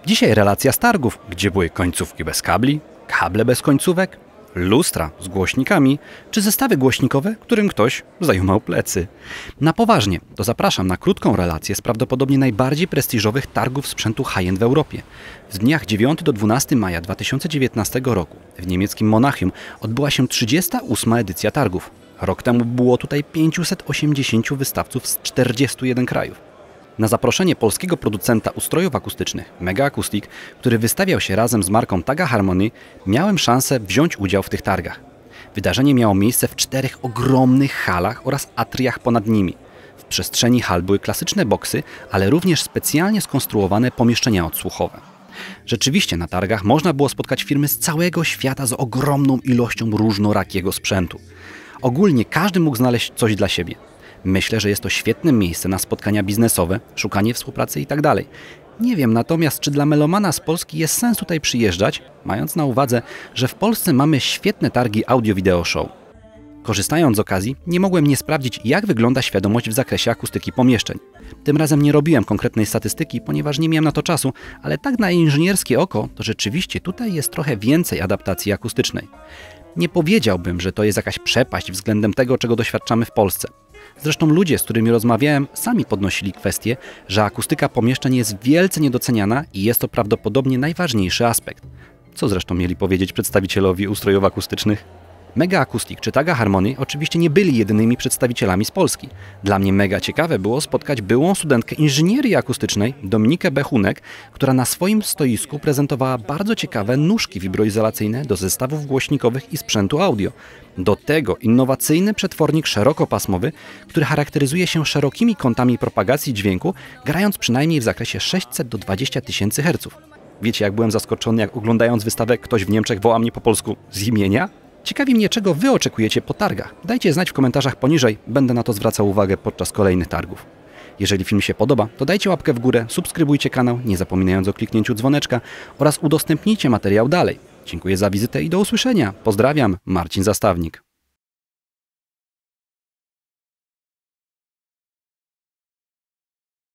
Dzisiaj relacja z targów, gdzie były końcówki bez kabli, kable bez końcówek, lustra z głośnikami, czy zestawy głośnikowe, którym ktoś zajumał plecy. Na poważnie, to zapraszam na krótką relację z prawdopodobnie najbardziej prestiżowych targów sprzętu high-end w Europie. W dniach 9 do 12 maja 2019 roku w niemieckim Monachium odbyła się 38. edycja targów. Rok temu było tutaj 580 wystawców z 41 krajów. Na zaproszenie polskiego producenta ustrojów akustycznych Mega Acoustic, który wystawiał się razem z marką Taga Harmony, miałem szansę wziąć udział w tych targach. Wydarzenie miało miejsce w 4 ogromnych halach oraz atriach ponad nimi. W przestrzeni hal były klasyczne boksy, ale również specjalnie skonstruowane pomieszczenia odsłuchowe. Rzeczywiście na targach można było spotkać firmy z całego świata z ogromną ilością różnorakiego sprzętu. Ogólnie każdy mógł znaleźć coś dla siebie. Myślę, że jest to świetne miejsce na spotkania biznesowe, szukanie współpracy itd. Nie wiem natomiast, czy dla melomana z Polski jest sens tutaj przyjeżdżać, mając na uwadze, że w Polsce mamy świetne targi audio-video show. Korzystając z okazji, nie mogłem nie sprawdzić, jak wygląda świadomość w zakresie akustyki pomieszczeń. Tym razem nie robiłem konkretnej statystyki, ponieważ nie miałem na to czasu, ale tak na inżynierskie oko, to rzeczywiście tutaj jest trochę więcej adaptacji akustycznej. Nie powiedziałbym, że to jest jakaś przepaść względem tego, czego doświadczamy w Polsce. Zresztą ludzie, z którymi rozmawiałem, sami podnosili kwestię, że akustyka pomieszczeń jest wielce niedoceniana i jest to prawdopodobnie najważniejszy aspekt. Co zresztą mieli powiedzieć przedstawicielowi ustrojów akustycznych? Mega Acoustic czy Taga Harmony oczywiście nie byli jedynymi przedstawicielami z Polski. Dla mnie mega ciekawe było spotkać byłą studentkę inżynierii akustycznej Dominikę Bechunek, która na swoim stoisku prezentowała bardzo ciekawe nóżki wibroizolacyjne do zestawów głośnikowych i sprzętu audio. Do tego innowacyjny przetwornik szerokopasmowy, który charakteryzuje się szerokimi kątami propagacji dźwięku, grając przynajmniej w zakresie 600 do 20 tysięcy Hz. Wiecie, jak byłem zaskoczony, jak oglądając wystawę ktoś w Niemczech woła mnie po polsku z imienia? Ciekawi mnie, czego Wy oczekujecie po targach. Dajcie znać w komentarzach poniżej, będę na to zwracał uwagę podczas kolejnych targów. Jeżeli film się podoba, to dajcie łapkę w górę, subskrybujcie kanał, nie zapominając o kliknięciu dzwoneczka oraz udostępnijcie materiał dalej. Dziękuję za wizytę i do usłyszenia. Pozdrawiam, Marcin Zastawnik.